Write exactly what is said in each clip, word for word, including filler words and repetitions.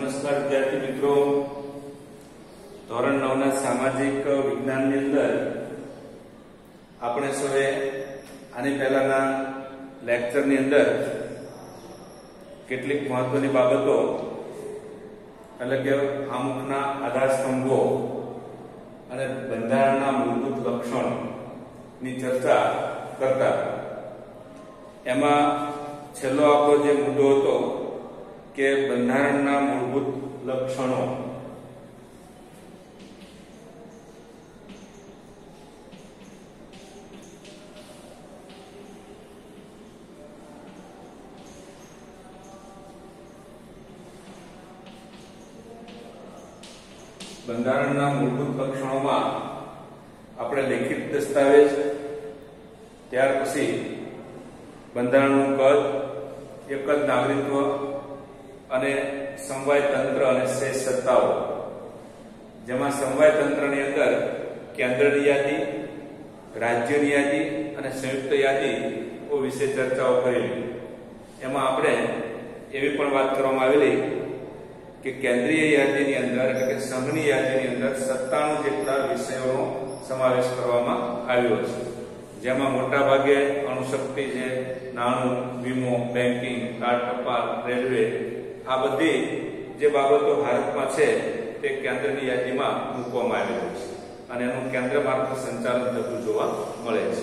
નમસ્કાર વિદ્યાર્થી મિત્રો, ધોરણ નવ ના સામાજિક વિજ્ઞાનની અંદર આપણે સૌએ આની પહેલાના લેક્ચરની અંદર કેટલીક મહત્વની બાબતો એટલે કે આમુખના આધારસ્તંભો અને બંધારણના મૂળભૂત લક્ષણોની ચર્ચા કરતા. એમાં છેલ્લો આપણો જે મુદ્દો હતો કે બંધારણના મૂળભૂત લક્ષણો. બંધારણના મૂળભૂત લક્ષણોમાં આપણે લેખિત દસ્તાવેજ, ત્યાર પછી બંધારણનું કદ, એક જ નાગરિકત્વ અને સમવાય તંત્ર અને શેષ સત્તાઓ, જેમાં સમવાય તંત્રની અંદર કેન્દ્રની યાદી, રાજ્યની યાદી અને સંયુક્ત યાદીઓ વિશે ચર્ચાઓ કરેલી. એમાં આપણે એવી પણ વાત કરવામાં આવેલી કે કેન્દ્રીય યાદીની અંદર એટલે કે સંઘની યાદીની અંદર સત્તાણું જેટલા વિષયોનો સમાવેશ કરવામાં આવ્યો છે, જેમાં મોટા ભાગે અણુશક્તિ છે, નાણું, વીમો, બેન્કિંગ, કાર ટપાલ, રેલવે, આ બધી જે બાબતો ભારતમાં છે તે કેન્દ્રની યાદીમાં મૂકવામાં આવેલું છે અને એનું કેન્દ્ર મારફત સંચાલન થતું જોવા મળે છે.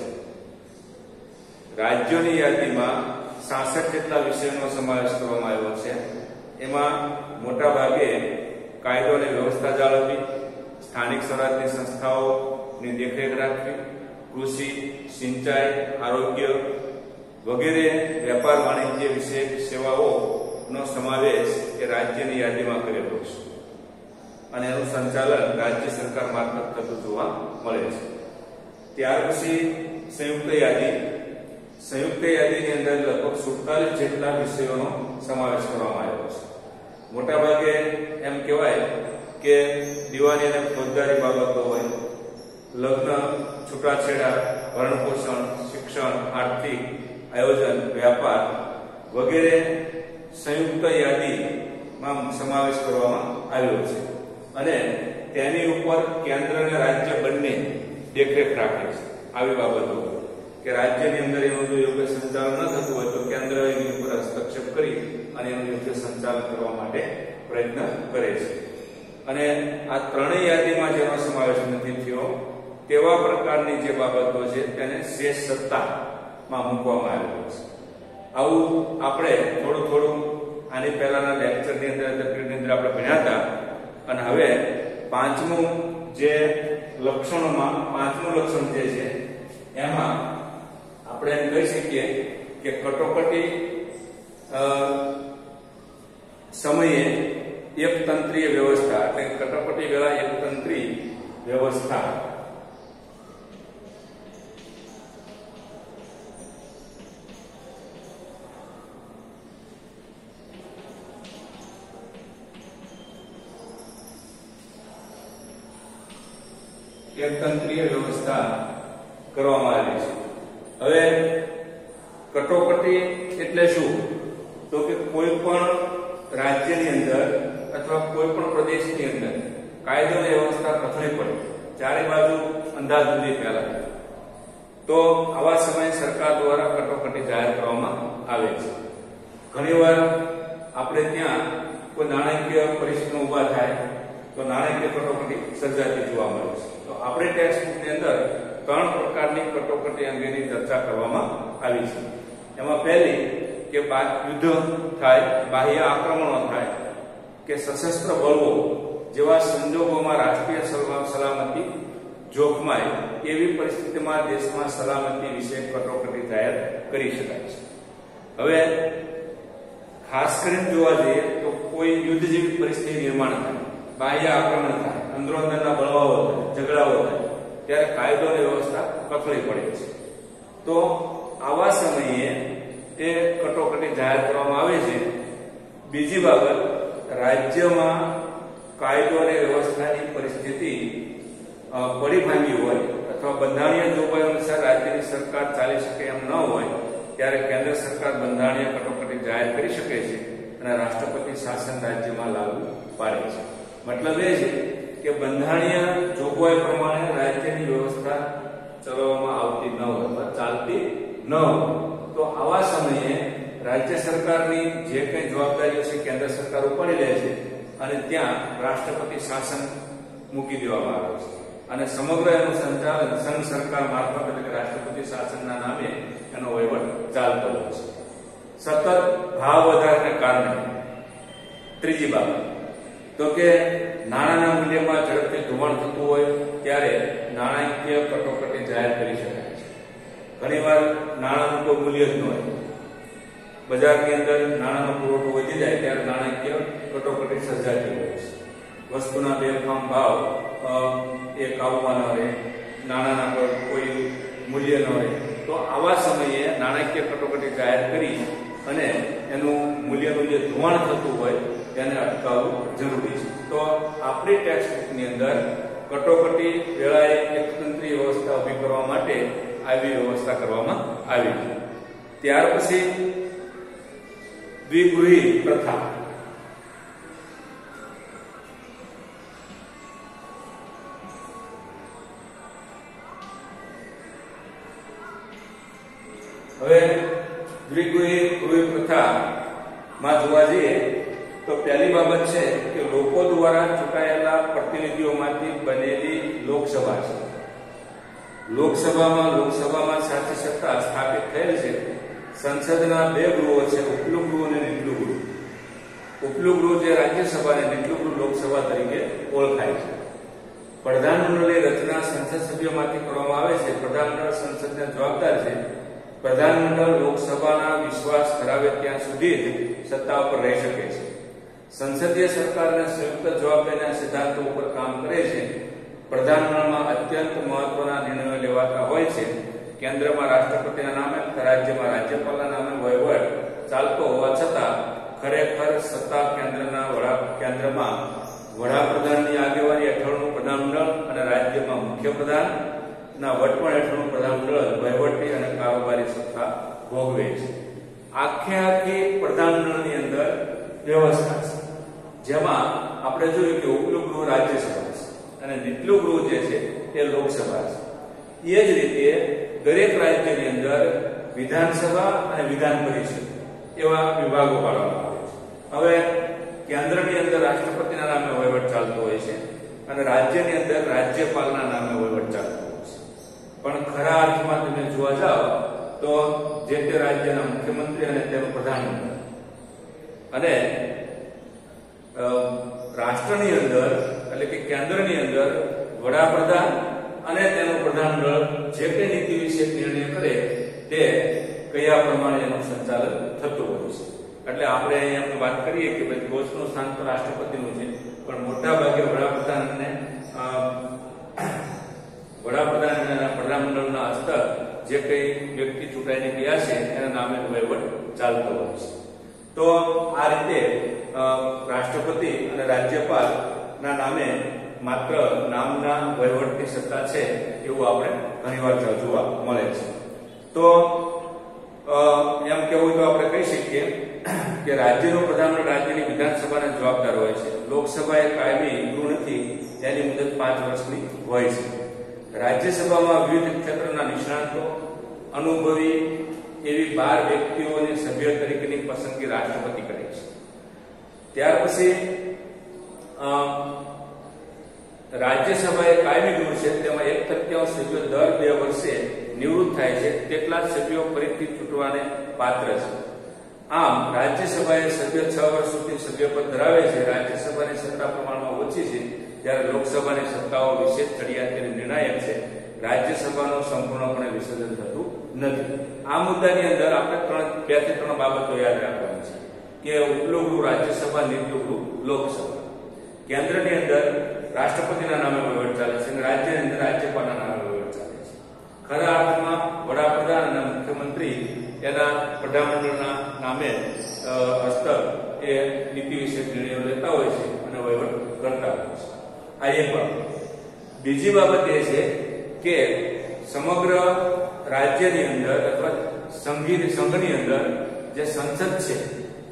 રાજ્યોની યાદીમાં સાસઠ જેટલા વિષયોનો સમાવેશ કરવામાં આવ્યો છે. એમાં મોટા ભાગે કાયદો અને વ્યવસ્થા જાળવવી, સ્થાનિક સ્વરાજની સંસ્થાઓની દેખરેખ રાખવી, કૃષિ, સિંચાઈ, આરોગ્ય વગેરે વેપાર વાણિજ્ય વિષયક સેવાઓનો સમાવેશ એ રાજ્યની યાદીમાં કરેલો છે અને એનું સંચાલન રાજ્ય સરકાર મારફત થતું જોવા મળે છે. ત્યાર પછી સંયુક્ત યાદી. સંયુક્ત યાદીની અંદર લગભગ સુડતાલીસ જેટલા વિષયોનો સમાવેશ કરવામાં આવ્યો છે. મોટાભાગે એમ કહેવાય કે દીવાની અને ફોજદારી બાબતો હોય, લગ્ન, છૂટાછેડા, ભરણપોષણ, શિક્ષણ, આર્થિક આયોજન, વ્યાપાર વગેરે સંયુક્ત યાદીમાં સમાવેશ કરવામાં આવ્યો છે અને તેની ઉપર કેન્દ્ર અને રાજ્ય બંને દેખરેખ રાખે છે. આવી બાબતો કે રાજ્યની અંદર એનું જો યોગ્ય સંચાલન ન થતું હોય તો કેન્દ્ર એની ઉપર હસ્તક્ષેપ કરી અને એનું યોગ્ય સંચાલન કરવા માટે પ્રયત્ન કરે છે. અને આ ત્રણેય યાદીમાં જેનો સમાવેશ નથી થયો તેવા પ્રકારની જે બાબતો છે તેને શેષ સત્તામાં મૂકવામાં આવેલો છે. આવું આપણે થોડું થોડું આની પહેલાના લેક્ચરની અંદર પીરિયડની અંદર આપણે ભણ્યા હતા અને હવે પાંચમું જે લક્ષણોમાં પાંચમું લક્ષણ જે છે એમાં આપણે એમ કહી શકીએ કે કટોકટી સમયે એક તંત્રીય વ્યવસ્થા એટલે કટોકટી વેળા એક તંત્રી વ્યવસ્થા. એક તંત્રીય વ્યવસ્થા કરવામાં આવી છે. હવે કટોકટી એટલે શું? તો કે કોઈ પણ રાજ્યની અંદર અથવા કોઈ પણ પ્રદેશની અંદર કાયદો અને વ્યવસ્થા કથળી પડે, ચારે બાજુ અંધાધૂંધી ફેલાય, તો આવા સમયે સરકાર દ્વારા કટોકટી જાહેર કરવામાં આવે છે. ઘણીવાર આપણે ત્યાં કોઈ નાણાકીય પરિસ્થિતિ ઉભા થાય તો નાણાકીય કટોકટી સર્જાતી જોવા મળે છે. તો આપણે ટેક્સ્ટબુકની અંદર ત્રણ પ્રકારની કટોકટી અંગેની ચર્ચા કરવામાં આવી છે. એમાં પહેલી કે યુદ્ધ થાય, બાહ્ય આક્રમણો થાય કે સશસ્ત્ર બળવો જેવા સંજોગોમાં રાષ્ટ્રીય સલામતી જોખમાય એવી પરિસ્થિતિમાં દેશમાં સલામતી વિશે કટોકટી જાહેર કરી શકાય છે. હવે ખાસ કરીને જોવા જઈએ તો કોઈ યુદ્ધ જેવી પરિસ્થિતિ નિર્માણ થાય, બાહ્ય આક્રમણ થાય, અંદરો અંદરના બળવાઓ થાય, ઝઘડાઓ થાય, ત્યારે કાયદો અને વ્યવસ્થા કથળી પડે છે. તો આવા સમયે તે કટોકટી જાહેર કરવામાં આવે છે. બીજી બાબત, રાજ્યમાં કાયદો અને વ્યવસ્થાની પરિસ્થિતિ પડી ભાંગી હોય અથવા બંધારણીય જોગવાઈ અનુસાર રાજ્યની સરકાર ચાલી શકે એમ ન હોય ત્યારે કેન્દ્ર સરકાર બંધારણીય કટોકટી જાહેર કરી શકે છે અને રાષ્ટ્રપતિ શાસન રાજ્યમાં લાગુ પાડે છે. મતલબ એ છે કે બંધારણીય જોગવાઈ પ્રમાણે રાજ્યની વ્યવસ્થા ચલાવવામાં આવતી ન હોય અથવા ચાલતી ન હોય તો આવા સમયે રાજ્ય સરકારની જે કંઈ જવાબદારીઓ છે કેન્દ્ર સરકાર ઉપાડી લે છે અને ત્યાં રાષ્ટ્રપતિ શાસન મૂકી દેવામાં આવે છે અને સમગ્ર એનું સંચાલન સંઘ સરકાર મારફત એટલે કે રાષ્ટ્રપતિ શાસનના નામે એનો વહીવટ ચાલતો હોય છે. સતત ભાવ વધારાને કારણે ત્રીજી બાબત તો કે નાણાંના મૂલ્યમાં ઝડપથી ધોવાણ થતું હોય ત્યારે નાણાકીય કટોકટી જાહેર કરી શકાય છે. ઘણીવાર નાણાંનું તો મૂલ્ય જ ન હોય, બજારની અંદર નાણાંનો પુરવઠો વધી જાય ત્યારે નાણાકીય કટોકટી સર્જાતી હોય છે. વસ્તુના બેફામ ભાવ એ કાબુમાં ન રહે, નાણાંના પર કોઈ મૂલ્ય ન રહે તો આવા સમયે નાણાકીય કટોકટી જાહેર કરી અને એનું મૂલ્યનું જે ધોવાણ થતું હોય તેને અટકાવવું જરૂરી છે. તો આપણી ટેક્સ બુકની અંદર કટોકટી વેળાએ એકતંત્રીય વ્યવસ્થા ઊભી કરવા માટે આવી વ્યવસ્થા કરવામાં આવી છે. ત્યાર પછી દ્વિગૃહી પ્રથા. હવે દ્વિગૃહી ગૃહ પ્રથામાં જોવા જઈએ તો પહેલી બાબત છે કે લોકો દ્વારા ચૂંટાયેલા પ્રતિનિધિઓમાંથી બનેલી લોકસભા છે. લોકસભામાં લોકસભામાં સાચી સત્તા સ્થાપિત થયેલ છે. સંસદના બે ગૃહો છે, ઉપલું ગૃહ અને નીચલું ગૃહ. ઉપલું ગૃહ જે રાજ્યસભા અને નીચલું ગૃહ લોકસભા તરીકે ઓળખાય છે. પ્રધાનમંડળની રચના સંસદ સભ્યોમાંથી કરવામાં આવે છે. પ્રધાનમંડળ સંસદને જવાબદાર છે. પ્રધાનમંડળ લોકસભાના વિશ્વાસ ધરાવે ત્યાં સુધી જ સત્તા ઉપર રહી શકે છે. સંસદીય સરકારને સંયુક્ત જવાબદારીના સિદ્ધાંતો ઉપર કામ કરે છે. પ્રધાનમંડળમાં અત્યંત મહત્વના નિર્ણયો લેવાતા હોય છે. કેન્દ્રમાં રાષ્ટ્રપતિના નામે, રાજ્યમાં રાજ્યપાલના નામે વહીવટ ચાલતો હોવા છતાં ખરેખર સત્તા કેન્દ્રના વડા કેન્દ્રમાં વડાપ્રધાનની આગેવાની હેઠળનું પ્રધાનમંડળ અને રાજ્યમાં મુખ્યપ્રધાન ના વટપણ હેઠળનું પ્રધાનમંડળ વહીવટી અને કારોબારી સત્તા ભોગવે છે. આખે આખી પ્રધાનમંડળની અંદર વ્યવસ્થા છે, જેમાં આપણે જોયું કે ઉપલું ગૃહ રાજ્યસભા છે અને નીચલું ગૃહ જે છે તે લોકસભા છે. એ જ રીતે દરેક રાજ્યની અંદર વિધાનસભા અને વિધાન પરિષદ એવા વિભાગો પાડવામાં આવે છે. હવે કેન્દ્રની અંદર રાષ્ટ્રપતિના નામે વહીવટ ચાલતો હોય છે અને રાજ્યની અંદર રાજ્યપાલના નામે વહીવટ ચાલતો હોય છે. પણ ખરા અર્થમાં તમે જોવા જાઓ તો જે તે રાજ્યના મુખ્યમંત્રી અને તેનું પ્રધાનમંત્રી અને રાષ્ટ્રની અંદર એટલે કે કેન્દ્રની અંદર વડાપ્રધાન અને તેનું પ્રધાનમંડળ જે કંઈ નીતિ વિશે નિર્ણય કરે તે કયા પ્રમાણે એનું સંચાલન થતું હોય છે. એટલે આપણે અહીંયા વાત કરીએ કે ભાઈ ટોચનું સ્થાન તો રાષ્ટ્રપતિનું છે, પણ મોટા ભાગે વડાપ્રધાન અને વડાપ્રધાન અને પ્રધાનમંડળના હસ્તક જે કંઈ વ્યક્તિ ચૂંટાઈને ગયા છે એના નામે વહીવટ ચાલતો હોય છે. તો આ રીતે રાષ્ટ્રપતિ અને રાજ્યપાલ ના નામે માત્ર નામના વહીવટની સત્તા છે એવું આપણે ઘણીવાર જોવા મળે છે. તો એમ કહેવું તો આપણે કહી શકીએ કે રાજ્યનો પ્રધાનમંત્રી રાજ્યની વિધાનસભાને જવાબદાર હોય છે. લોકસભા એ કાયમી ગૃહ નથી, તેની મુદત પાંચ વર્ષની હોય છે. રાજ્યસભામાં વિવિધ ક્ષેત્રના નિષ્ણાતો, અનુભવી એવી બાર વ્યક્તિઓને સભ્ય તરીકેની પસંદગી રાષ્ટ્રપતિ કરે છે. ત્યાર પછી રાજ્યસભા એ કાયમી ગૃહ છે, તેમાં એક તૃતીયાંશ સભ્યો દર બે વર્ષે નિવૃત્ત થાય છે. તેટલા જ સભ્યો ફરીથી ચૂંટવાને પાત્ર છે. આમ રાજ્યસભાએ સભ્ય છ વર્ષ સુધી સભ્યપદ ધરાવે છે. રાજ્યસભાની સત્તા પ્રમાણમાં ઓછી છે, જ્યારે લોકસભાની સત્તાઓ વિશેષ ચડિયાતી અને નિર્ણાયક છે. રાજ્યસભાનું સંપૂર્ણપણે વિસર્જન થતું નથી. આ મુદ્દાની અંદર આપણે ત્રણ બે થી ત્રણ બાબતો યાદ રાખવાની છે કે ઉપલું ગૃહ રાજ્યસભા, નીચલું ગૃહ લોકસભા. કેન્દ્રની અંદર રાષ્ટ્રપતિના નામે વહીવટ ચાલે છે અને રાજ્યની અંદર રાજ્યપાલના નામે વહીવટ ચાલે છે. ખરા અર્થમાં વડાપ્રધાન અને મુખ્યમંત્રી એના પ્રધાનમંત્રીના નામે હસ્તક એ નીતિ વિશે નિર્ણયો લેતા હોય છે અને વહીવટ કરતા હોય છે. આ એક બાબત. બીજી બાબત એ છે કે સમગ્ર રાજ્યની અંદર અથવા સંઘની સંઘની અંદર જે સંસદ છે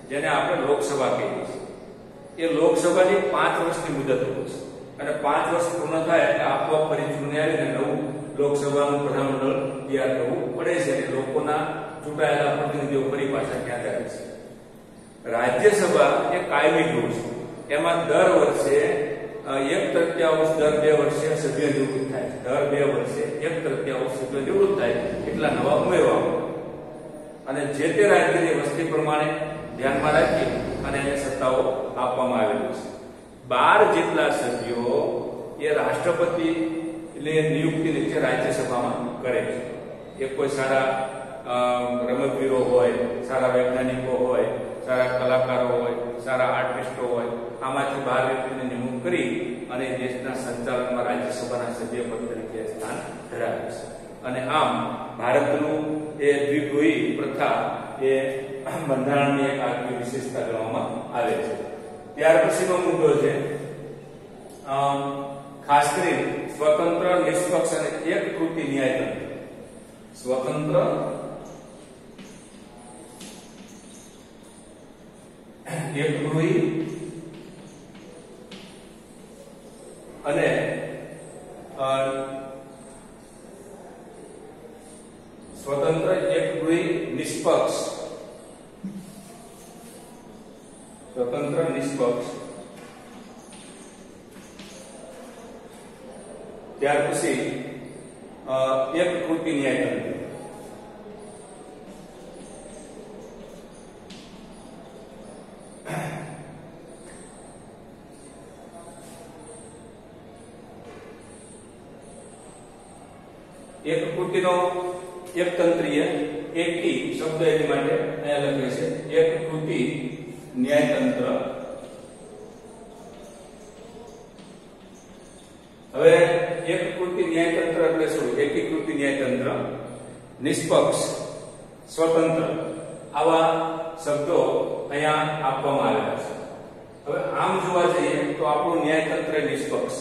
જેને આપણે લોકસભા કહીએ છીએ. એ લોકસભાની પાંચ વર્ષની મુદત હોય છે અને પાંચ વર્ષ પૂર્ણ થાય એટલે આપોઆપ ફરી ચૂંટણી આવીને નવું લોકસભાનું પ્રધાનમંડળ તૈયાર કરવું પડે છે અને લોકોના ચૂંટાયેલા પ્રતિનિધિઓ ફરી પાછા ત્યાં જાય છે. રાજ્યસભા એ કાયમી ગૃહ છે. એમાં દર વર્ષે એક તૃતીયાંશ દર બે વર્ષે સભ્ય નિવૃત્ત થાય છે. દર બે વર્ષે એક તૃતીયાંશ સભ્ય નિવૃત્ત થાય એટલા નવા ઉમેરવામાં અને જે તે રાજ્યની વસ્તી પ્રમાણે ધ્યાનમાં રાખી અને એને સત્તાઓ આપવામાં આવેલી છે. બાર જેટલા સભ્યો એ રાષ્ટ્રપતિ નિયુક્તિ નીચે રાજ્યસભામાં કરે છે. એ કોઈ સારા રમતવીરો હોય, સારા વૈજ્ઞાનિકો હોય, સારા કલાકારો હોય, સારા આર્ટિસ્ટો હોય, આમાંથી બાર વ્યક્તિને નિમણૂક કરી અને દેશના સંચાલનમાં રાજ્યસભાના સભ્ય પદ તરીકે સ્થાન ધરાવે છે. અને આમ ભારતનું એ દ્વિગૃહી પ્રથા એ બંધારણની એક આગવી વિશેષતા ગણવામાં આવે છે. ત્યાર પછીનો મુદ્દો છે ખાસ કરીને સ્વતંત્ર, નિષ્પક્ષ અને એક કૃતિ ન્યાયતંત્ર. સ્વતંત્ર, એકગૃહી અને સ્વતંત્ર, એકગૃહી, નિષ્પક્ષ. સ્વતંત્ર, નિષ્પક્ષ. ત્યાર પછી એક કૃતિ ન્યાયતંત્ર. એક કૃતિનો એક તંત્રીય એકી શબ્દ એની માટે અહીંયા લખે છે એક કૃતિ ન્યાયતંત્ર. હવે એક કૃતિ ન્યાયતંત્ર એટલે શું? એકીકૃતિ ન્યાયતંત્ર, નિષ્પક્ષ, સ્વતંત્ર આવા શબ્દો અહીંયા આપવામાં આવ્યા છે. હવે આમ જોવા જઈએ તો આપણું ન્યાયતંત્ર નિષ્પક્ષ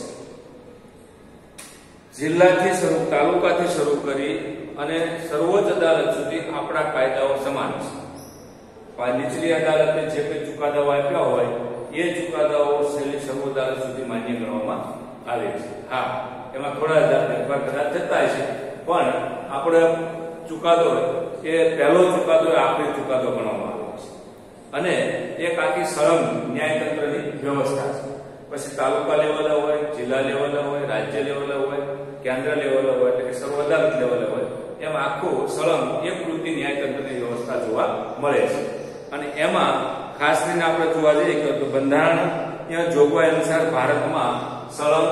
જિલ્લાથી શરૂ તાલુકાથી શરૂ કરી અને સર્વોચ્ચ અદાલત સુધી આપણા કાયદાઓ સમાન છે. નીચલી અદાલતે જે કંઈ ચુકાદાઓ આપ્યા હોય એ ચુકાદાઓ છેલ્લી સર્વોચ્ચ અદાલત સુધી માન્ય ગણવામાં આવે છે. હા, એમાં થોડા ફેરફાર કદાચ થતા છે પણ આપણે ચુકાદો એ પહેલો ચુકાદો આખરી ચુકાદો ગણવામાં આવે છે અને એક આખી સળંગ ન્યાયતંત્રની વ્યવસ્થા છે. પછી તાલુકા લેવલે હોય, જિલ્લા લેવલે હોય, રાજ્ય લેવલે હોય, કેન્દ્ર લેવલે હોય એટલે કે સર્વ અદાલત લેવલે હોય, એમ આખું સળંગ એક કૃતિ ન્યાયતંત્રની વ્યવસ્થા જોવા મળે છે. અને એમાં ખાસ કરીને આપણે જોવા જઈએ તો બંધારણીય જોગવાઈ અનુસાર ભારતમાં સળંગ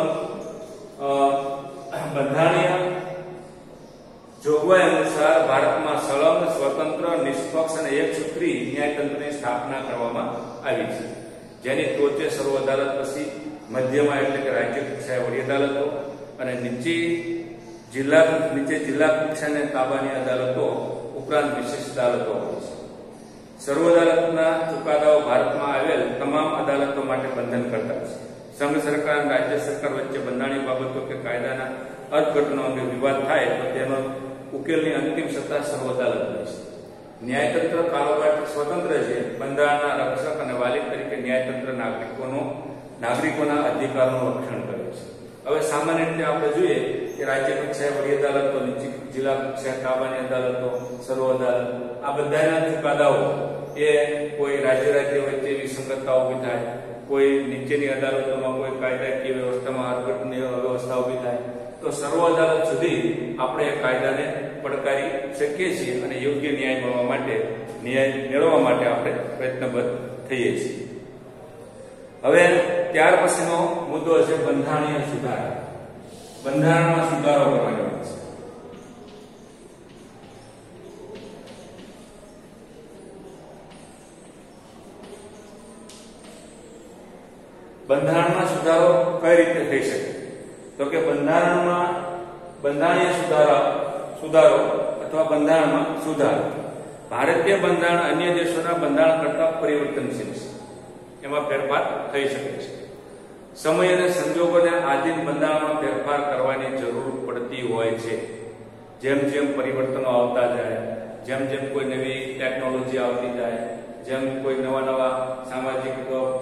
બંધારણીય જોગવાઈ અનુસાર ભારતમાં સળંગ, સ્વતંત્ર, નિષ્પક્ષ અને એકસૂત્રીય ન્યાયતંત્રની સ્થાપના કરવામાં આવી છે. જેની ટોચે સર્વ અદાલત, પછી મધ્યમાં એટલે કે રાજ્ય કક્ષાએ વડી અદાલતો અને નીચે જિલ્લા નીચે જિલ્લા કક્ષાને તાબાની અદાલતો ઉપરાંત વિશેષ અદાલતો હોય છે. સર્વ અદાલતના ચુકાદાઓ ભારતમાં આવેલ તમામ અદાલતો માટે બંધન કરતા છે. સંઘ સરકાર અને રાજ્ય સરકાર વચ્ચે બંધારણીય બાબતો કે કાયદાના અર્થઘટનો અંગે વિવાદ થાય તો તેનો ઉકેલની અંતિમ સત્તા સર્વ અદાલત હોય છે. ન્યાયતંત્ર કારોબારથી સ્વતંત્ર છે. બંધારણના રક્ષક અને વાલી તરીકે ન્યાયતંત્ર નાગરિકોનો નાગરિકોના અધિકારોનું રક્ષણ કરે છે. હવે સામાન્ય રીતે આપણે જોઈએ કે રાજ્ય કક્ષાએ વડી અદાલતો, નીચી જિલ્લા કક્ષાએ તાબાની અદાલતો, સર્વ અદાલત આ બધાના ચુકાદાઓ એ કોઈ રાજ્ય રાજ્ય વચ્ચે વિસંગતતા ઉભી થાય, કોઈ નીચેની અદાલતોમાં કોઈ કાયદાકીય વ્યવસ્થામાં અર્થઘટનીય વ્યવસ્થા ઉભી થાય તો સર્વ અદાલત સુધી આપણે એ કાયદાને પડકારી શકીએ છીએ અને યોગ્ય ન્યાય મળવા માટે ન્યાય મેળવવા માટે આપણે પ્રયત્નબદ્ધ થઈએ છીએ. હવે ત્યાર પછીનો મુદ્દો છે બંધારણીય સુધારા. બંધારણમાં સુધારો કરવાનો છે. બંધારણમાં સુધારો કઈ રીતે થઈ શકે? તો કે બંધારણમાં બંધારણીય સુધારા સુધારો અથવા બંધારણમાં સુધારો. ભારતીય બંધારણ અન્ય દેશોના બંધારણ કરતા પરિવર્તનશીલ છે. એમાં ફેરફાર થઈ શકે છે. સમય અને સંજોગોને આધીન બંધારણમાં ફેરફાર કરવાની જરૂર પડતી હોય છે. જેમ જેમ પરિવર્તનો આવતા જાય, જેમ જેમ કોઈ નવી ટેકનોલોજી આવતી જાય, જેમ કોઈ નવા નવા સામાજિક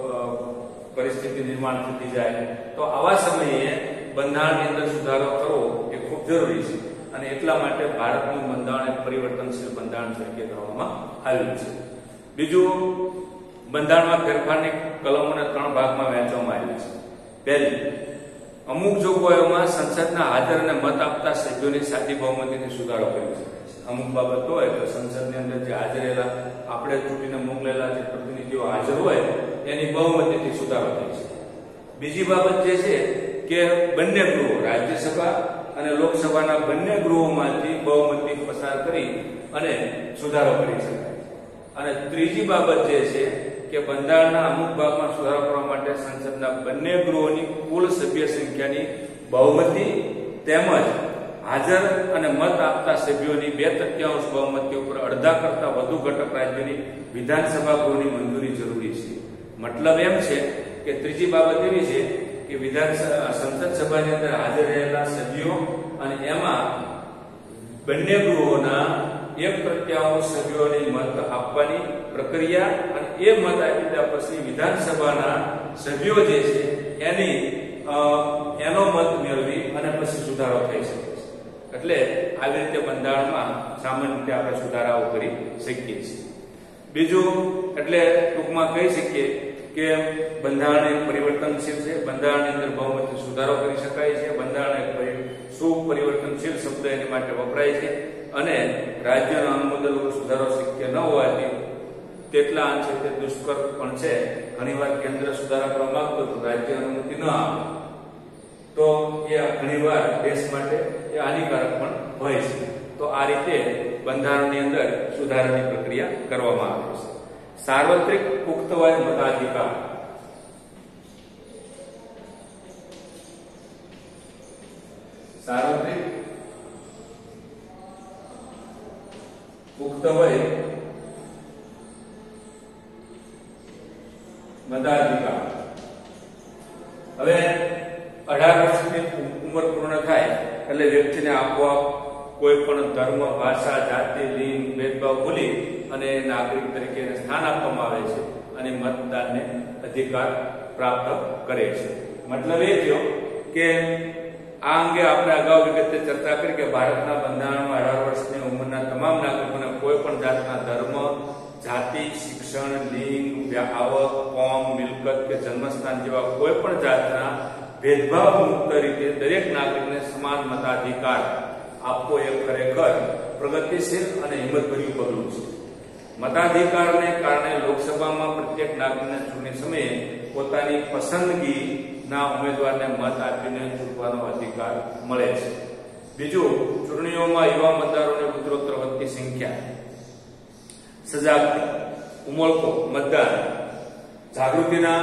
પરિસ્થિતિ નિર્માણ થતી જાય તો આવા સમયે બંધારણની અંદર સુધારો કરવો એ ખૂબ જરૂરી છે અને એટલા માટે ભારતનું બંધારણ એક પરિવર્તનશીલ બંધારણ તરીકે કરવામાં આવ્યું છે. બીજું, બંધારણમાં ફેરફારની કલમોને ત્રણ ભાગમાં વહેંચવામાં આવી છે. પહેલી, અમુક જોગવાઈઓમાં સંસદના હાજર અને મત આપતા સભ્યોની સાદી બહુમતીથી સુધારો કરી શકાય છે. અમુક બાબત હોય તો સંસદની અંદર જે હાજરેલા આપણે ચૂંટીને મોકલેલા જે પ્રતિનિધિઓ હાજર હોય એની બહુમતીથી સુધારો થઈ છે. બીજી બાબત જે છે કે બંને ગૃહો રાજ્યસભા અને લોકસભાના બંને ગૃહોમાંથી બહુમતી પસાર કરી અને સુધારો કરી શકાય. અને ત્રીજી બાબત જે છે કે બંધારણના અમુક ભાગમાં સુધારો કરવા માટે સંસદના બંને ગૃહોની કુલ સભ્ય સંખ્યાની બહુમતી તેમજ હાજર અને મત આપતા સભ્યોની બે તૃતીયાંશ બહુમતી ઉપર અડધા કરતા વધુ ઘટક રાજ્યોની વિધાનસભા ગૃહની મંજૂરી જરૂરી છે. મતલબ એમ છે કે ત્રીજી બાબત એવી છે કે વિધાનસભા સંસદ સભાની અંદર હાજર રહેલા સભ્યો અને એમાં બંને ગૃહોના એક તૃતીયાંશ સભ્યોની મત આપવાની પ્રક્રિયા અને એ મત આપી દીધા પછી વિધાનસભાના સભ્યો જે છે એની એનો મત મેળવી અને પછી સુધારો થઈ શકે છે. એટલે આવી રીતે બંધારણમાં સામાન્ય રીતે આપણે સુધારાઓ કરી શકીએ છીએ. બીજું, એટલે ટૂંકમાં કહી શકીએ કે બંધારણ એક પરિવર્તનશીલ છે. બંધારણની અંદર બહુમતી સુધારો કરી શકાય છે. બંધારણ એક સુપરિવર્તનશીલ શબ્દ એની માટે વપરાય છે અને રાજ્યના અનુમોદન વગર સુધારો શક્ય ન હોવાથી તેટલા અંશે તે દુષ્કર પણ છે. ઘણીવાર કેન્દ્ર સુધારા કરવા માંગતું હતું, રાજ્ય અનુમતિ ન આપે તો એ ઘણીવાર દેશ માટે એ હાનિકારક પણ હોય છે. તો આ રીતે બંધારણની અંદર સુધારાની પ્રક્રિયા કરવામાં આવે છે. સાર્વત્રિક પુખ્ત વય મતાધિકાર. સાર્વત્રિક પુખ્ત વય મતાધિકાર. હવે અઢાર વર્ષની ઉંમર પૂર્ણ થાય એટલે વ્યક્તિને આપોઆપ કોઈ પણ ધર્મ, ભાષા, જાતિ, લિંગ ભેદભાવ ભૂલી અને નાગરિક તરીકે સ્થાન આપવામાં આવે છે અને મતદાનને અધિકાર પ્રાપ્ત કરે છે. મતલબ એ થયો કે આ અંગે આપણે અગાઉ વિગતે ચર્ચા કરી કે ભારતના બંધારણમાં અઢાર વર્ષની ઉંમરના તમામ નાગરિકોને કોઈ પણ જાતના ધર્મ, જાતિ, શિક્ષણ, લિંગ, આવક, કોમ, મિલકત કે જન્મસ્થાન જેવા કોઈ પણ જાતના ભેદભાવ મુક્ત રીતે દરેક નાગરિકને સમાન મતાધિકાર આપવો એ ખરેખર પ્રગતિશીલ અને હિંમતભર્યું પગલું છે. મતાધિકારને કારણે લોકસભામાં પ્રત્યેક નાગરિકને ચૂંટણી સમયે પોતાની પસંદગીના ઉમેદવારને મત આપીને ચૂંટવાનો અધિકાર મળે છે. બીજું, ચૂંટણીઓમાં યુવા મતદારોની ઉત્તરોત્તર વધતી સંખ્યા, સજાગતા, ઉમળકો, મતદાન જાગૃતિના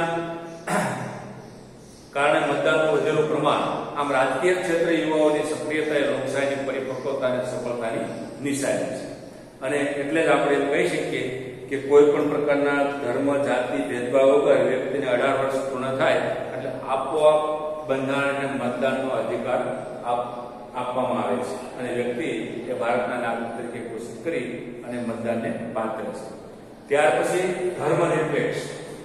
કારણે મતદાનનું વધેલું પ્રમાણ, આમ રાજકીય ક્ષેત્રે યુવાઓની સક્રિયતા એ લોકશાહીની પરિપક્વતા અને સફળતાની નિશાની છે. અને એટલે જ આપણે કહી શકીએ કે કોઈ પણ પ્રકારના ધર્મ, જાતિ ભેદભાવ વગર વ્યક્તિને અઢાર વર્ષ પૂર્ણ થાય એટલે આપોઆપ બંધારણને મતદાનનો અધિકાર આપવામાં આવે છે અને વ્યક્તિ એ ભારતના નાગરિક તરીકે ઘોષિત કરી અને મતદાનને પાત્ર છે. ત્યાર પછી ધર્મનિરપેક્ષ.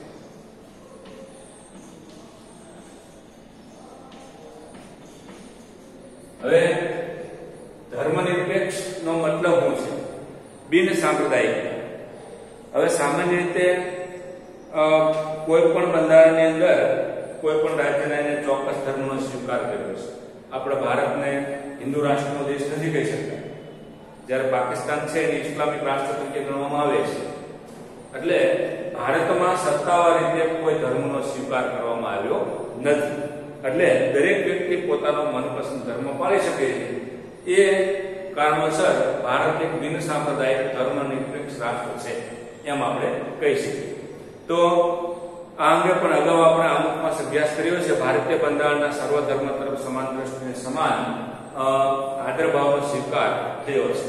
હવે ધર્મનિરપેક્ષ નો મતલબ શું છે? બિન સાંપ્રદાયિક. હવે સામાન્ય રીતે કોઈ પણ બંધારણની અંદર કોઈ પણ રાજ્યના એને ચોક્કસ ધર્મનો સ્વીકાર કર્યો છે. આપણે ભારતને હિન્દુ રાષ્ટ્રનો દેશ નથી કહી શકતા, જ્યારે પાકિસ્તાન છે એ ઇસ્લામિક રાષ્ટ્ર તરીકે ગણવામાં આવે છે. એટલે ભારતમાં સત્તાવાર રીતે કોઈ ધર્મનો સ્વીકાર કરવામાં આવ્યો નથી. એટલે દરેક વ્યક્તિ પોતાનો મનપસંદ ધર્મ પાળી શકે છે. એ કારણોસર ભારત એક બિન સાંપ્રદાયિક ધર્મનિરપેક્ષ રાષ્ટ્ર છે એમ આપણે કહી શકીએ. તો આ અંગે પણ અગાઉ આપણે અમુકમાં અભ્યાસ કર્યો છે. ભારતીય બંધારણના સર્વધર્મ તરફ સમાન દ્રષ્ટિને સમાન આદરભાવનો સ્વીકાર થયો છે.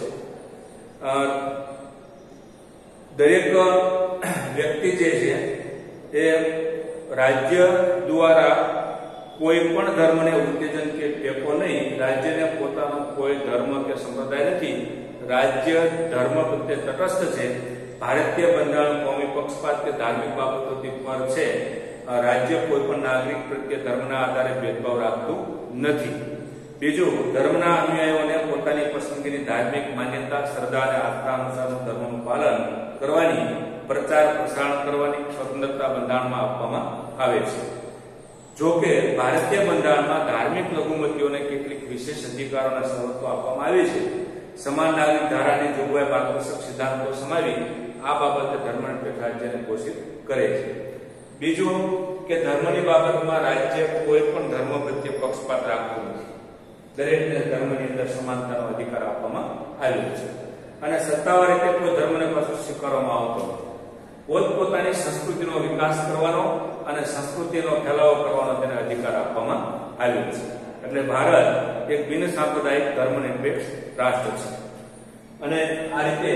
દરેક વ્યક્તિ જે છે એ રાજ્ય દ્વારા કોઈ પણ ધર્મને ઉત્તેજન કે ટેકો નહીં, રાજ્યને પોતાનો કોઈ ધર્મ કે સંપ્રદાય નથી, રાજ્ય ધર્મ પ્રત્યે તટસ્થ છે ભારતીય બંધારણ કોમી પક્ષપાત કે ધાર્મિક બાબતોથી પર છે. રાજ્ય કોઈ પણ નાગરિક પ્રત્યે ધર્મના આધારે ભેદભાવ રાખતું નથી. બીજું, ધર્મના અનુયાયીઓને પોતાની પસંદગીની ધાર્મિક માન્યતા, શ્રદ્ધા અને આસ્થા અનુસારનું ધર્મનું પાલન કરવાની, પ્રચાર પ્રસારણ કરવાની સ્વતંત્રતા બંધારણમાં આપવામાં આવે છે. જો કે ભારતીય બંધારણમાં ધાર્મિક લઘુમતીઓને કેટલીક વિશેષ અધિકારો અને સવલતો આપવામાં આવી છે. સમાન નાગરિક ધારાની જોગવાઈ માર્ગદર્શક સિદ્ધાંતો સમાવી આ બાબતે ધર્મનિરપેક્ષ રાજ્યને ઘોષિત કરે છે. બીજું કે ધર્મની બાબતમાં રાજ્ય કોઈ પણ ધર્મ પ્રત્યે પક્ષપાત રાખતું નથી. દરેકને ધર્મની અંદર સમાનતાનો અધિકાર આપવામાં આવ્યો છે અને સત્તાવાર રીતે કોઈ ધર્મને પાછો સ્વીકારવામાં આવતો નથી. પોતપોતાની સંસ્કૃતિનો વિકાસ કરવાનો અને સંસ્કૃતિનો ફેલાવો કરવાનો તેને અધિકાર આપવામાં આવ્યો છે. એટલે ભારત એક બિન સાંપ્રદાયિક ધર્મનિરપેક્ષ રાષ્ટ્ર છે અને આ રીતે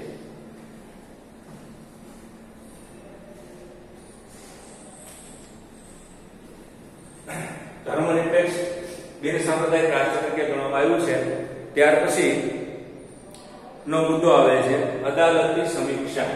ધર્મનિરપેક્ષ બિન સાંપ્રદાયિક રાષ્ટ્ર તરીકે ગણવામાં આવ્યું છે. ત્યાર પછી નો મુદ્દો આવે છે અદાલતની સમીક્ષા.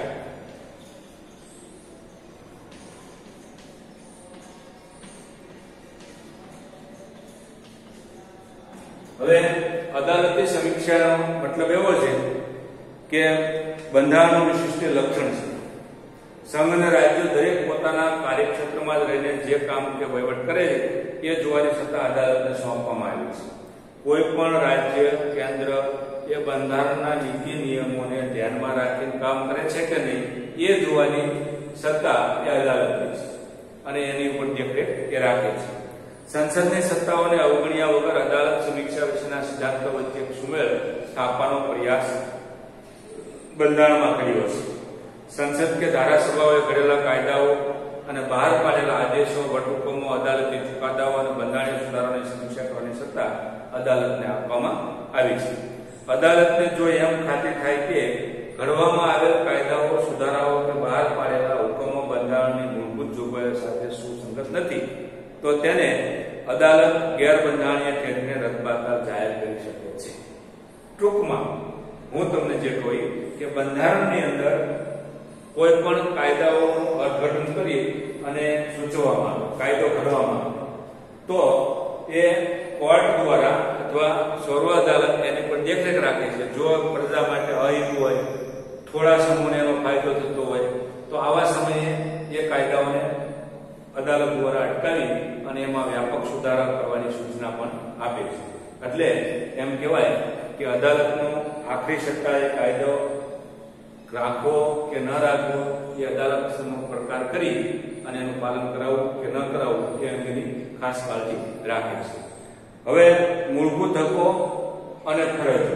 હવે અદાલતની સમીક્ષાનો મતલબ એવો છે કે બંધારણનું વિશિષ્ટ લક્ષણ છે. સંઘ અને રાજ્યો દરેક પોતાના કાર્યક્ષેત્રમાં જ રહીને જે કામ કે વહીવટ કરે છે એ જોવાની સત્તા અદાલતને સોંપવામાં આવી છે. કોઈ પણ રાજ્ય કેન્દ્ર એ બંધારણના નીતિ નિયમોને ધ્યાનમાં રાખીને કામ કરે છે કે નહીં એ જોવાની સત્તા એ અદાલતની છે અને એની ઉપર દેખરેખ એ રાખે છે. સંસદની સત્તાઓને અવગણ્યા વગર અદાલત સમીક્ષા વિશેના સિદ્ધાંતો વચ્ચે સુમેળ સ્થાપવાનો પ્રયાસ બંધારણમાં કર્યો છે. સંસદ કે ધારાસભાઓએ ઘડેલા કાયદાઓ અને બહાર પાડેલા આદેશો, વટહુકમો, અદાલતી ચુકાદાઓ અને બંધારણીય સુધારાની સમીક્ષા કરવાની સત્તા અદાલતને આપવામાં આવી છે. અદાલતને જો એમ ખાતરી થાય કે ઘડવામાં આવેલ કાયદાઓ, સુધારાઓ કે બહાર પાડેલા હુકમો બંધારણની મૂળભૂત જોગવાઈઓ સાથે સુસંગત નથી તો તેને અદાલત ગેરબંધારણીય ઠેરવીને રદબાતલ જાહેર કરી શકે છે. ટૂંકમાં હું તમને જે કહ્યું કે બંધારણની અંદર કોઈ પણ કાયદાઓનું અર્થઘટન કરી અને સૂચવવામાં આવે, કાયદો ઘડવામાં આવે તો એ કોર્ટ દ્વારા અથવા સર્વ અદાલત એની પર દેખરેખ રાખે છે. જો પ્રજા માટે અહિત હોય, થોડા સમૂહને એનો ફાયદો થતો હોય તો આવા સમયે એ કાયદાઓને અદાલત દ્વારા અટકાવી અને એમાં વ્યાપક સુધારા કરવાની સૂચના પણ આપે છે. એટલે એમ કહેવાય કે અદાલતનો આખરી સત્તા એ કાયદો રાખવો કે ન રાખવો એ અદાલત સમક્ષ પ્રકાર કરી અને એનું પાલન કરાવવું કે ન કરાવવું એ અંગેની ખાસ કાળજી રાખે છે. હવે મૂળભૂત હકો અને ફરજો.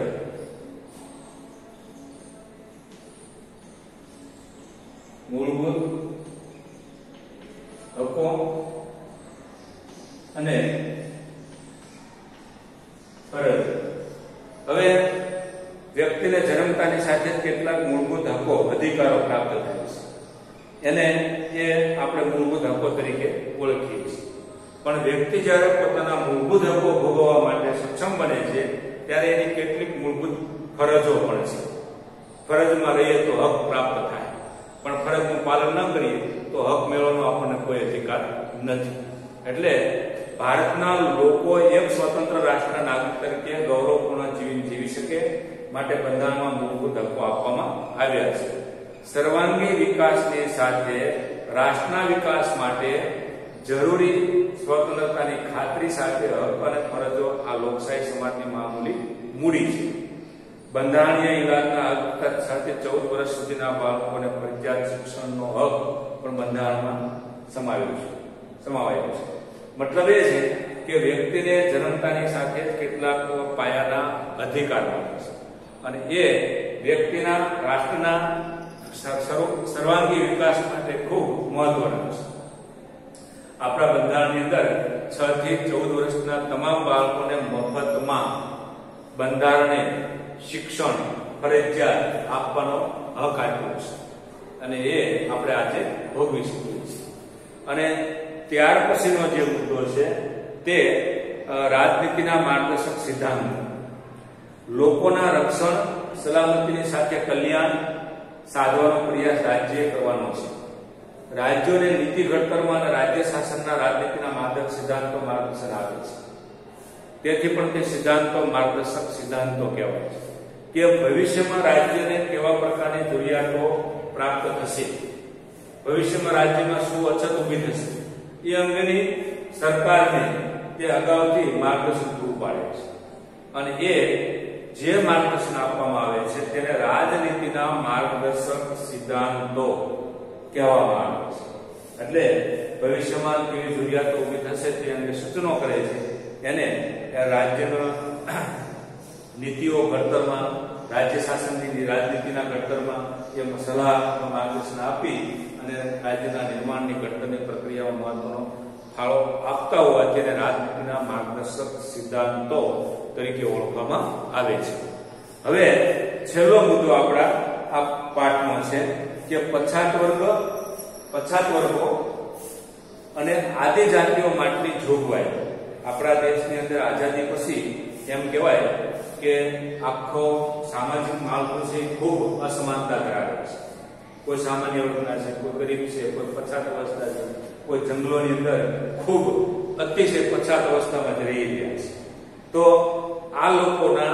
મૂળભૂત હકો અને ફરજ. હવે વ્યક્તિને જન્મતાની સાથે કેટલાક મૂળભૂત હકો, અધિકારો પ્રાપ્ત થાય છે. એને એ આપણે મૂળભૂત હકો તરીકે ઓળખીએ છીએ. પણ વ્યક્તિ જ્યારે પોતાના મૂળભૂત હકો ભોગવવા માટે સક્ષમ બને છે ત્યારે એની કેટલીક મૂળભૂત ફરજો પણ છે. ફરજમાં રહીએ તો હક પ્રાપ્ત થાય, પણ ફરજનું પાલન ન કરીએ તો હક મેળવવાનો આપણને કોઈ અધિકાર નથી. એટલે ભારતના લોકો એક સ્વતંત્ર રાષ્ટ્રના નાગરિક તરીકે ગૌરવપૂર્ણ જીવન જીવી શકે માટે બંધારણમાં મૂળભૂત હકો આપવામાં આવ્યા છે. સર્વાંગી વિકાસની સાથે રાષ્ટ્રના વિકાસ માટે જરૂરી સ્વતંત્રતાની ખાતરી સાથે હક અને ફરજો આ લોકશાહી સમાજની મામૂલી મૂડી છે. બંધારણીય ઇલાજના હક સાથે ચૌદ વર્ષ સુધીના બાળકોને ફરજિયાત શિક્ષણનો હક પણ બંધારણમાં સમાવેલો છે સમાવાયો છે. મતલબ એ છે કે વ્યક્તિને જન્મતાની સાથે જ કેટલાક પાયાના અધિકાર મળે છે અને એ વ્યક્તિના રાષ્ટ્રના સર્વાંગી વિકાસ માટે ખૂબ મહત્વના છે. આપણા બંધારણની અંદર છ થી ચૌદ વર્ષના તમામ બાળકોને મફતમાં બંધારણે શિક્ષણ ફરજિયાત આપવાનો હક આપ્યો છે અને એ આપણે આજે ભોગવી શકીએ છીએ. અને ત્યાર પછીનો જે મુદ્દો છે તે રાજનીતિના માર્ગદર્શક સિદ્ધાંતો. લોકોના રક્ષણ, સલામતીની સાથે કલ્યાણ, સાધવાનો પ્રયાસ રાજ્યએ કરવાનો છે. રાજ્યોને નીતિ ઘડતરમાં અને રાજ્ય શાસનના રાજનીતિના માર્ગદર્શક સિદ્ધાંતો માર્ગદર્શન આપે છે. તેથી પણ તે સિદ્ધાંતો માર્ગદર્શક સિદ્ધાંતો કહેવાય છે કે ભવિષ્યમાં રાજ્યને કેવા પ્રકારની જરૂરિયાતો પ્રાપ્ત થશે, ભવિષ્યમાં રાજ્યમાં શું અછત ઊભી થશે એ અંગેની સરકારને તે અગાઉથી માર્ગદર્શન પૂરું પાડે છે. અને એ જે માર્ગદર્શન આપવામાં આવે છે તેને રાજનીતિના માર્ગદર્શક સિદ્ધાંતો કહેવામાં આવે છે. એટલે ભવિષ્યમાં કેવી જરૂરિયાતો ઊભી થશે તે અંગે સૂચનો કરે છે. એને રાજ્યના નીતિઓ ઘડતરમાં, રાજ્ય શાસનની રાજનીતિના ઘડતરમાં એ સલાહ માર્ગદર્શન આપી અને રાજ્યના નિર્માણની ઘડતરની પ્રક્રિયામાં મહત્વનો ફાળો આપતા હોવા તેને રાજનીતિના માર્ગદર્શક સિદ્ધાંતો તરીકે ઓળખવામાં આવે છે. હવે છેલ્લો મુદ્દો આપણા આ પાઠનો છે કે પછાત વર્ગ, પછાત વર્ગો અને આદિજાતિઓ માટેની જોગવાઈ. આપણા દેશની અંદર આઝાદી પછી એમ કહેવાય કે આખો સામાજિક માળખું છે ખૂબ અસમાનતા ધરાવે છે. કોઈ સામાન્ય વર્ગના છે, કોઈ ગરીબ છે, કોઈ પછાત અવસ્થા છે, કોઈ જંગલોની અંદર ખૂબ અતિશય પછાત અવસ્થામાં જ રહી રહ્યા છે. તો આ લોકોના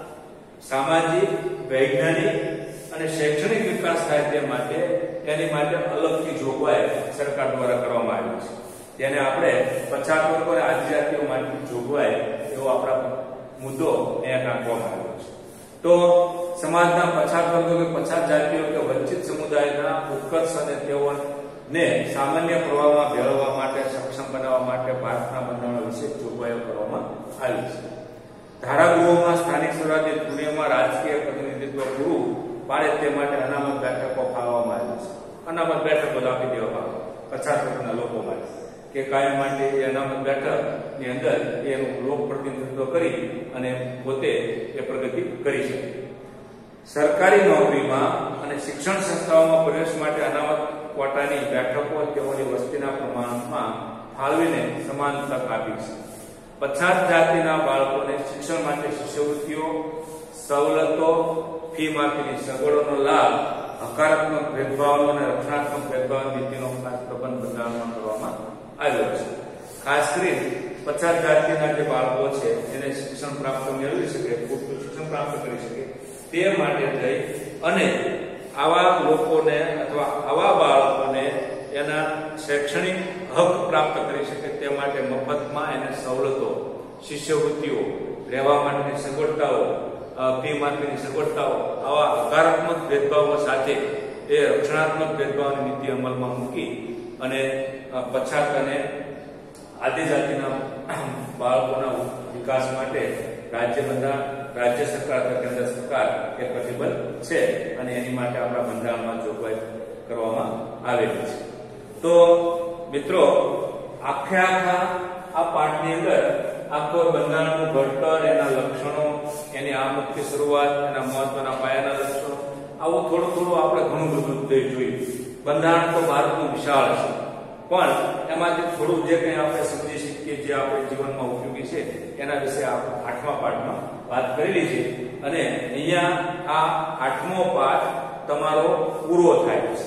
સામાજિક, વૈજ્ઞાનિક અને શૈક્ષણિક વિકાસ થાય તે માટે એની માટે અલગથી જોગવાઈ સરકાર દ્વારા કરવામાં આવી છે. જેને આપણે પછાત વર્ગો અને આદિજાતિઓ માટેની જોગવાઈ એવો આપણા મુદ્દો અહીંયા ટાંકવામાં આવ્યો છે. તો સમાજના પછાત વર્ગો કે પછાત જાતિઓ કે વંચિત સમુદાયના ઉત્કર્ષ અને તેઓને સામાન્ય પ્રવાહમાં ભેળવવા માટે, સક્ષમ બનાવવા માટે ભારતના બંધારણમાં વિશેષ જોગવાઈઓ કરવામાં આવી છે. ધારાગૃહોમાં સ્થાનિક સ્વરાજ્ય ચૂંટણીઓમાં રાજકીય પ્રતિનિધિત્વ પૂરું પાડે તે માટે અનામત બેઠકો ફાળવવામાં આવી છે. અનામત બેઠકો આપી દેવામાં આવે પછાત વર્ગના લોકો માટે કે કાયમ માટે એ અનામત બેઠકની અંદર એનું લોક પ્રતિનિધિત્વ કરી અને પોતે એ પ્રગતિ કરી શકે. સરકારી નોકરીમાં અને શિક્ષણ સંસ્થાઓમાં પ્રવેશ માટે અનામત કોટાની બેઠકો તેઓની વસ્તીના પ્રમાણમાં ફાળવીને સમાન તક આપી છે. પછાત જાતિના બાળકોને શિક્ષણ માટે શિષ્યવૃત્તિઓ, સવલતો, ફી માફીની સગવડોનો લાભ, હકારાત્મક ભેદભાવનો અને રક્ષણાત્મક ભેદભાવ નીતિનો ખાસ પ્રબંધ બંધારણમાં કરવામાં આવ્યો છે. ખાસ કરીને પછાત જાતિના જે બાળકો છે એને શિક્ષણ પ્રાપ્ત મેળવી શકે, પૂરતું શિક્ષણ પ્રાપ્ત કરી શકે તે માટે થઈ અને આવા લોકોને અથવા આવા બાળકોને એના શૈક્ષણિક હક પ્રાપ્ત કરી શકે તે માટે મફતમાં એને સવલતો, શિષ્યવૃત્તિઓ, રહેવા માટેની સગવડતાઓ, ફી માફીની સગવડતાઓ, આવા હકારાત્મક ભેદભાવો સાથે એ રક્ષણાત્મક ભેદભાવની નીતિ અમલમાં મૂકી અને પછાત અને આદિજાતિના બાળકોના વિકાસ માટે રાજ્ય બંધારણ, રાજ્ય સરકાર અથવા કેન્દ્ર સરકાર એ પ્રતિબદ્ધ છે અને એની માટે આપણા બંધારણમાં જોગવાઈ કરવામાં આવેલી છે. તો મિત્રો, આખે આખા આ પાઠની અંદર આખો બંધારણનું ઘડતર, એના લક્ષણો, એની આમુખની શરૂઆત, એના મહત્વના પાયાના લક્ષણો, આવું થોડું થોડું આપણે ઘણું બધું જોયું. બંધારણ તો ભારતનું વિશાળ છે પણ એમાંથી થોડું જે કંઈ આપણે સમજી શકીએ, જે આપણે જીવનમાં ઉપયોગી છે એના વિશે આપણે આઠમા પાઠમાં વાત કરેલી છે. અને અહીંયા આ આઠમો પાઠ તમારો પૂરો થાય છે.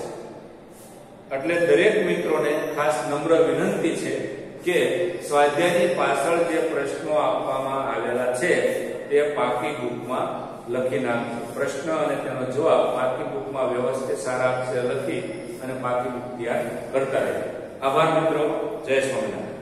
એટલે દરેક મિત્રોને ખાસ નમ્ર વિનંતી છે કે સ્વાધ્યાયની પાછળ જે પ્રશ્નો આપવામાં આવેલા છે તે પાકી બુકમાં લખી નાખજો. પ્રશ્ન અને તેનો જવાબ પાકી બુકમાં વ્યવસ્થિત સારા અક્ષરે લખી અને પાકી બુક તૈયાર કરતા રહેજો. આભાર મિત્રો. જય સ્વામિનારાયણ.